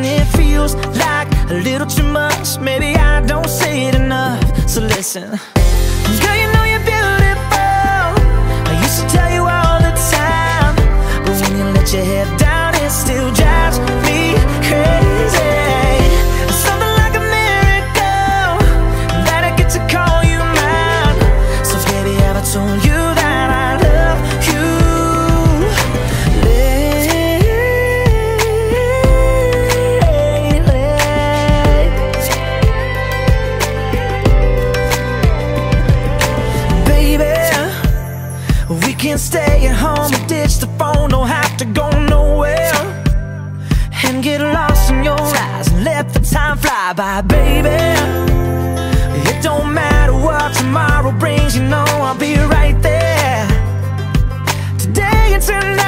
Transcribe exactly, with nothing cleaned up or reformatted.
it feels like a little too much. Maybe I don't say it enough, so listen. Girl, you know you're beautiful, I used to tell you all the time, but when you let your head down, it still drives me crazy. Something like a miracle that I get to call you mine. So baby, have I told you that I love you? We can stay at home and ditch the phone, don't have to go nowhere, and get lost in your eyes and let the time fly by, baby. It don't matter what tomorrow brings, you know I'll be right there, today and tonight.